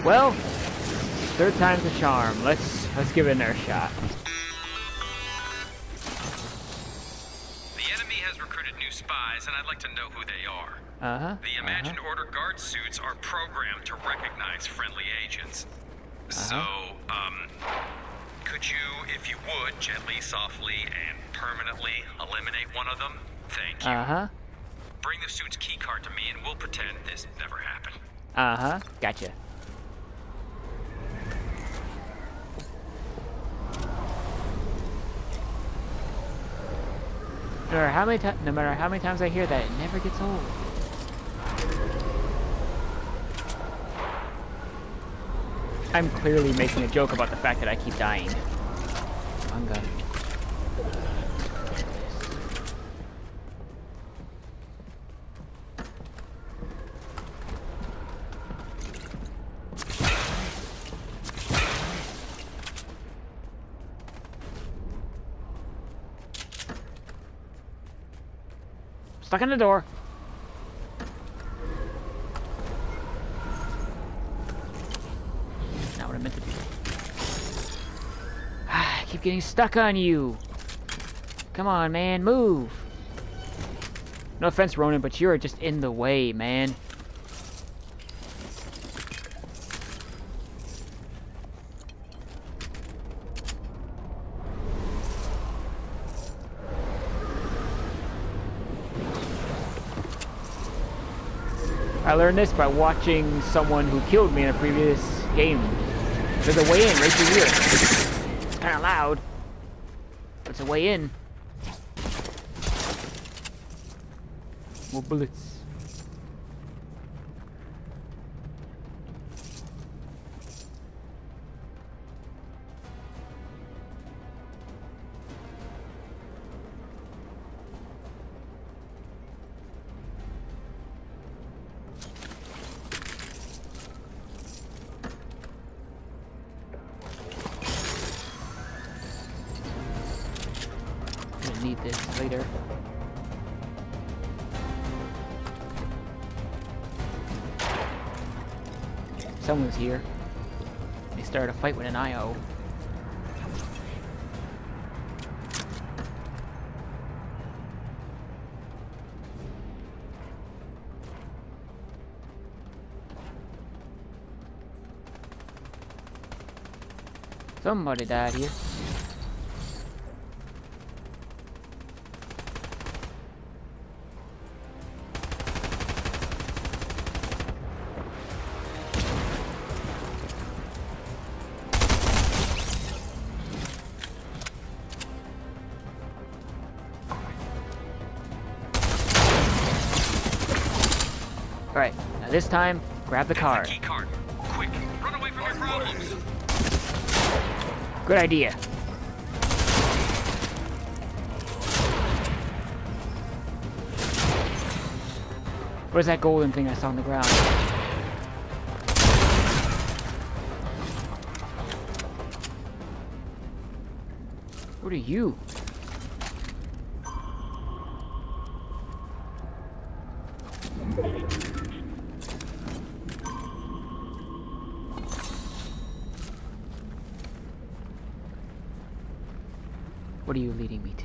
Well, third time's a charm. Let's give it another shot. The enemy has recruited new spies, and I'd like to know who they are. The Imagined Order guard suits are programmed to recognize friendly agents. So, could you, if you would, gently, softly, and permanently eliminate one of them? Thank you. Bring the suit's keycard to me, and we'll pretend this never happened. Gotcha. No matter how many times I hear that, it never gets old. I'm clearly making a joke about the fact that I keep dying. I'm gone. Stuck in the door. Not what I meant to do. I keep getting stuck on you. Come on, man, move. No offense, Ronan, but you're just in the way, man. I learned this by watching someone who killed me in a previous game. There's a way in right through here. It's kind of loud, but it's a way in. More bullets. Need this later. Someone's here. They started a fight with an IO. Somebody died here. Alright, now this time, grab the card. Key card. Quick, run away from your problems. Good idea. What is that golden thing I saw on the ground? What are you? What are you leading me to?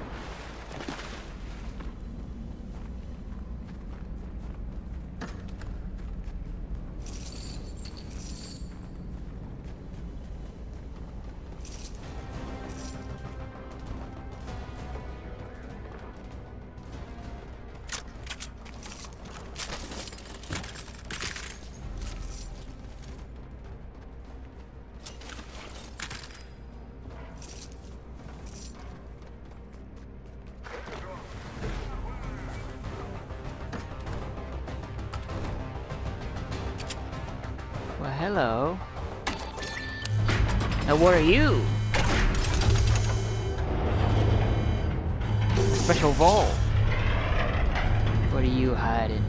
Well, hello. Now, what are you? Special vault. What are you hiding?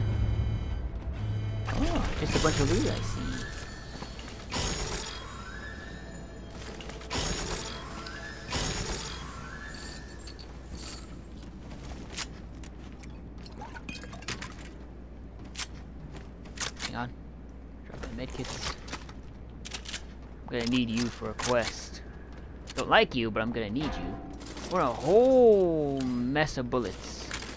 Oh, just a bunch of loot I see. Hang on. Drop my medkits. gonna need you for a quest. Don't like you, but I'm gonna need you. What a whole mess of bullets.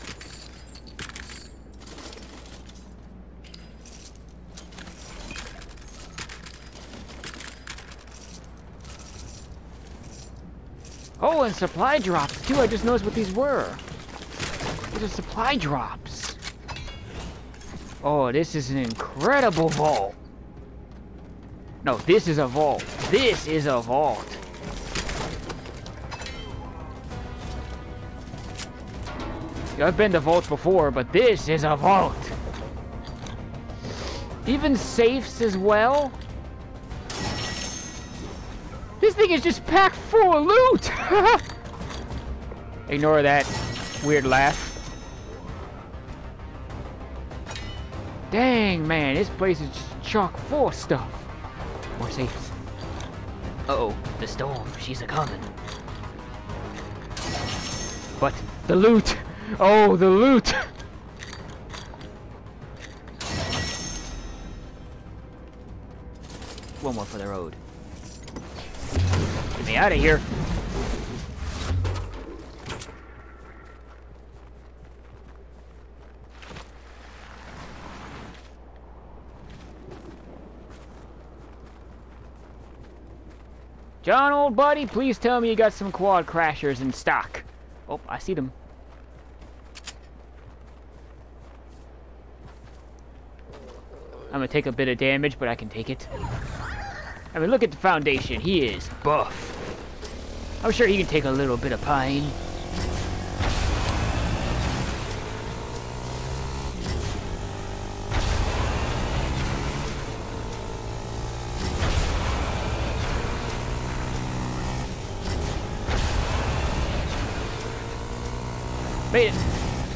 Oh, and supply drops too. I just noticed what these were. These are supply drops. Oh, this is an incredible vault. No, this is a vault. This is a vault. I've been to vaults before, but this is a vault. Even safes as well. This thing is just packed full of loot. Ignore that weird laugh. Dang, man, this place is just chock full of stuff. More safes. Uh-oh, the storm, she's a-coming. But the loot! Oh, the loot! One more for the road. Get me out of here! John, old buddy, please tell me you got some quad crashers in stock. Oh, I see them. I'm gonna take a bit of damage, but I can take it. I mean, look at the foundation. He is buff. I'm sure he can take a little bit of pine. Made it.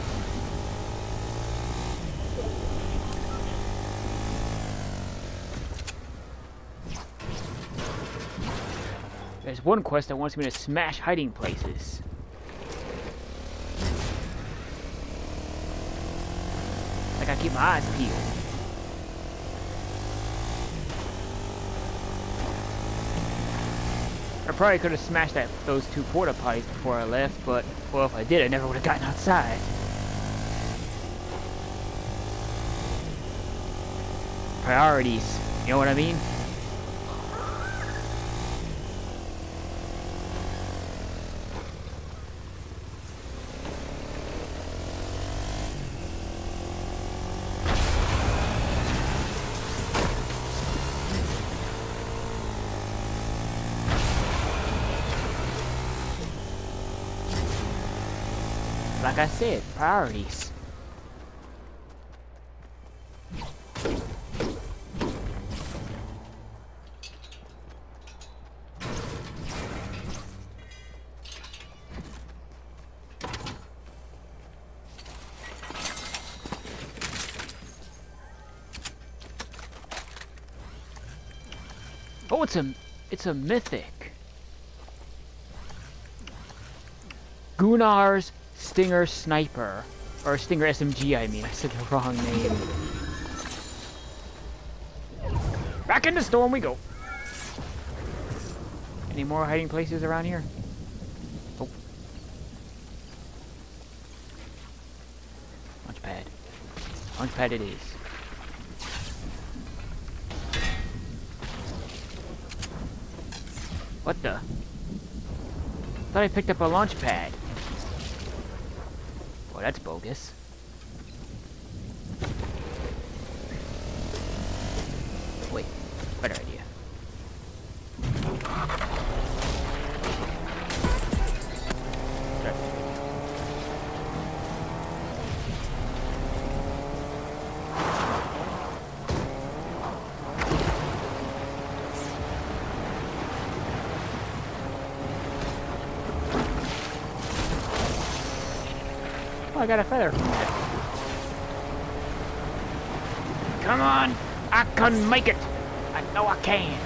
There's one quest that wants me to smash hiding places. Like I keep my eyes peeled. I probably could have smashed those two porta potties before I left, but, well, if I did, I never would have gotten outside. Priorities, you know what I mean? Like I said, priorities. Oh, it's a mythic. Gunnar's Stinger Sniper. Or Stinger SMG, I mean. I said the wrong name. Back in the storm we go. Any more hiding places around here? Oh. Launch pad. Launch pad it is. What the? Thought I picked up a launch pad. Oh, that's bogus. Wait, better idea. Oh, I got a feather from that. Come on! I can make it! I know I can!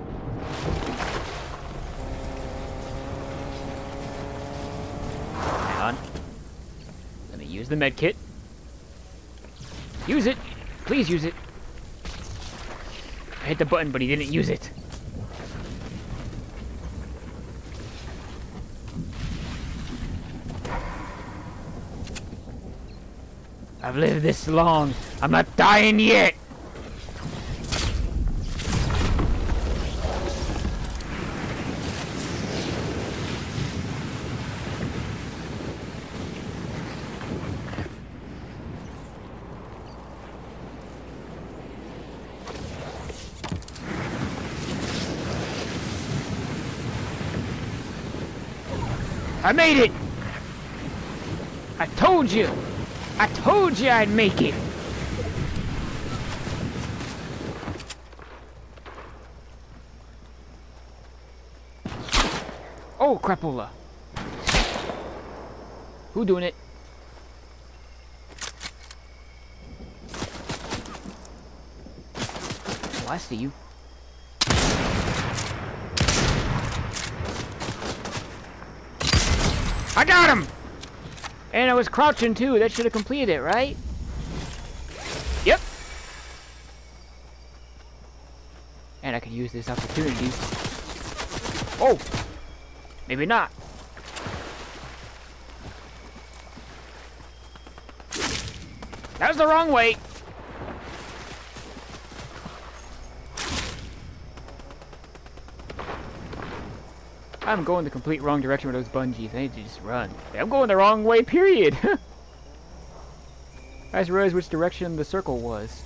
Hang on. Let me use the med kit. Use it! Please use it! I hit the button, but he didn't use it. I've lived this long. I'm not dying yet. I made it! I told you! I told you I'd make it! Oh, crapola! Who doing it? Oh, I see you. I got him! And I was crouching too. That should have completed it, right? Yep. And I could use this opportunity. Oh! Maybe not. That was the wrong way. I'm going the complete wrong direction with those bungees. I need to just run. I'm going the wrong way, period. I just realized which direction the circle was.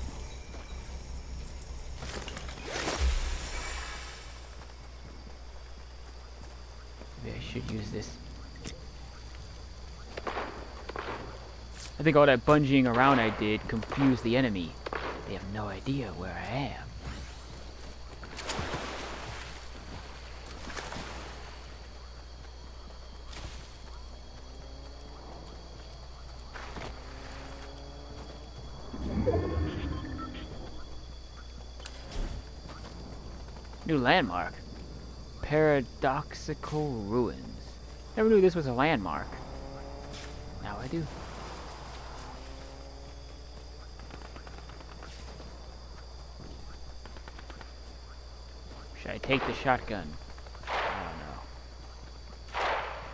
Maybe I should use this. I think all that bungeeing around I did confused the enemy. They have no idea where I am. New landmark. Paradoxical ruins. Never knew this was a landmark. Now I do. Should I take the shotgun? I don't know.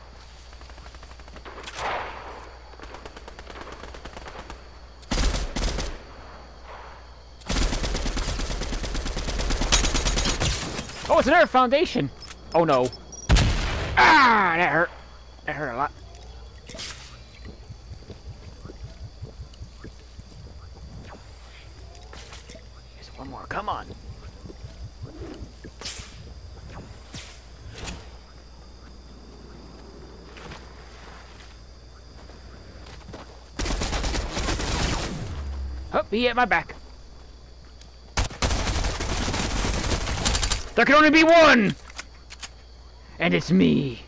Oh, it's another foundation! Oh no. Ah, that hurt. That hurt a lot. There's one more, come on. Oh, he hit my back. There can only be one! And it's me.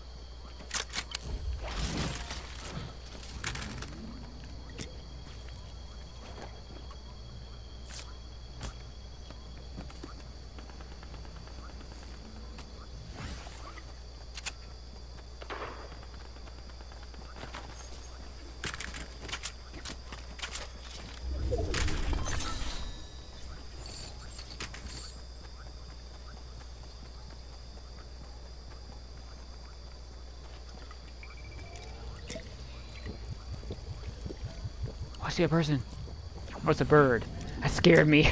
I see a person. Oh, it's a bird. That scared me.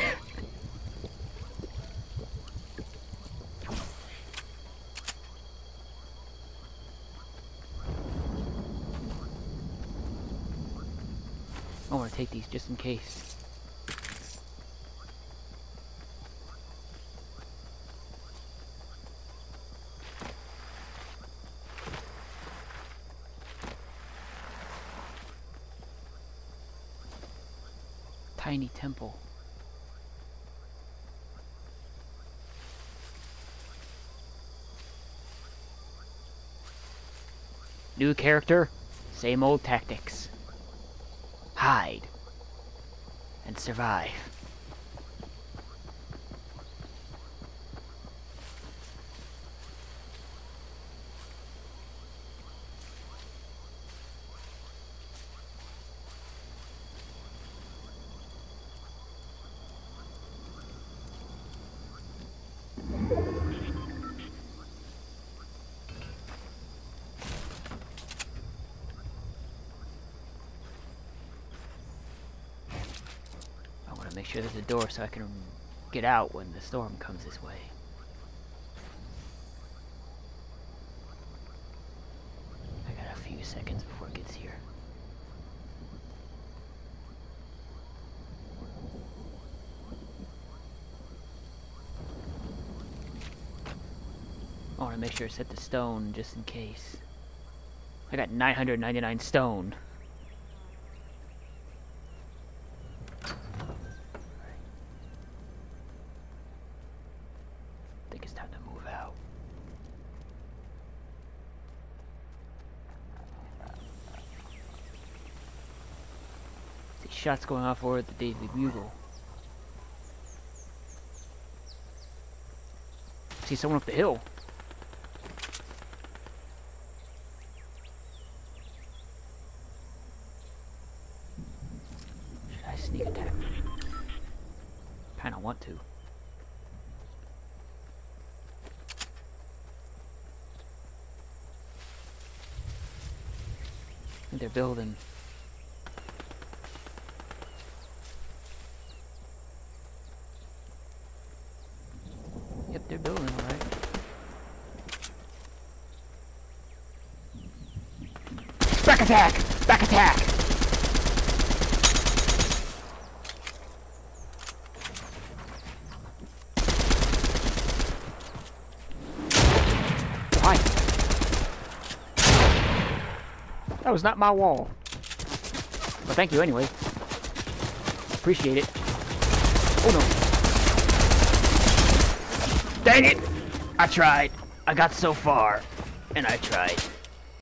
I want to take these just in case. Tiny temple. New character, same old tactics. Hide and survive. to make sure there's a door so I can get out when the storm comes this way. I got a few seconds before it gets here. I want to make sure to set the stone just in case. I got 999 stone. I think it's time to move out. See shots going off over at the Daily Bugle. See someone up the hill. Sneak attack. Kinda want to. I think they're building. Yep, they're building, alright. Back attack! Back attack! That was not my wall. But thank you anyway. Appreciate it. Oh no. Dang it! I tried. I got so far. And I tried.